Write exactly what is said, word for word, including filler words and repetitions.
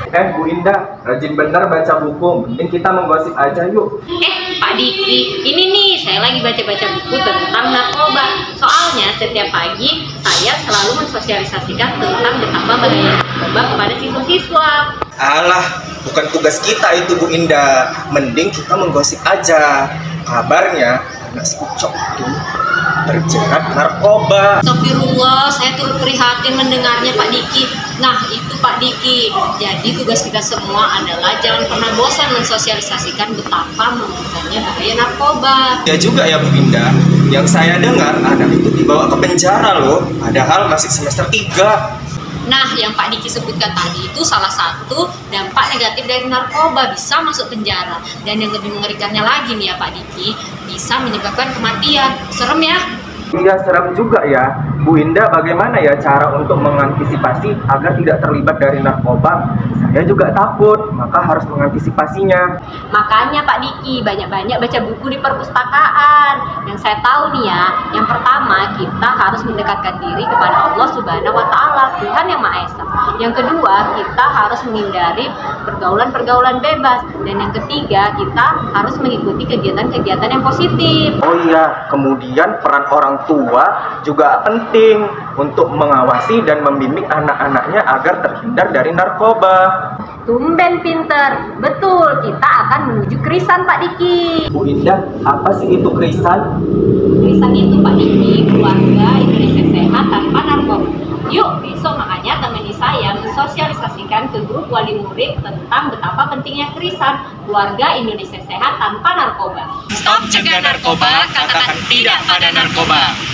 Eh Bu Indah, rajin bener baca buku, mending kita menggosip aja yuk. Eh Pak Diki, ini nih saya lagi baca-baca buku tentang narkoba. Soalnya setiap pagi saya selalu mensosialisasikan tentang betapa bahaya narkoba kepada siswa-siswa. Alah, bukan tugas kita itu Bu Indah, mending kita menggosip aja. Kabarnya anak si Ucok itu terjerat narkoba. Astagfirullah, saya turut prihatin mendengarnya Pak Diki. Nah itu Pak Diki, jadi tugas kita semua adalah jangan pernah bosan mensosialisasikan betapa membuatnya bahaya narkoba. Ya juga ya Bu Indah, yang saya dengar anak itu dibawa ke penjara loh, padahal masih semester tiga. Nah, yang Pak Diki sebutkan tadi itu salah satu dampak negatif dari narkoba, bisa masuk penjara. Dan yang lebih mengerikannya lagi nih ya Pak Diki, bisa menyebabkan kematian. Serem ya? Iya serem juga ya. Bu Indah, bagaimana ya cara untuk mengantisipasi agar tidak terlibat dari narkoba? Saya juga takut, maka harus mengantisipasinya. Makanya Pak Diki, banyak-banyak baca buku di perpustakaan. Yang saya tahu nih ya, yang pertama kita harus mendekatkan diri kepada Allah Subhanahu wa Ta'ala, Tuhan yang Maha Esa. Yang kedua, kita harus menghindari pergaulan-pergaulan bebas. Dan yang ketiga, kita harus mengikuti kegiatan-kegiatan yang positif. Oh iya, kemudian peran orang tua juga penting untuk mengawasi dan membimbing anak-anaknya agar terhindar dari narkoba. Tumben pinter, betul, kita akan menuju Krisan Pak Diki. Bu Indah, apa sih itu Krisan? Krisan itu Pak Diki, keluarga Indonesia sehat tanpa narkoba. Yuk, besok makanya temani saya mensosialisasikan ke grup wali murid tentang betapa pentingnya Krisan, keluarga Indonesia sehat tanpa narkoba. Stop cegah narkoba, katakan tidak pada narkoba.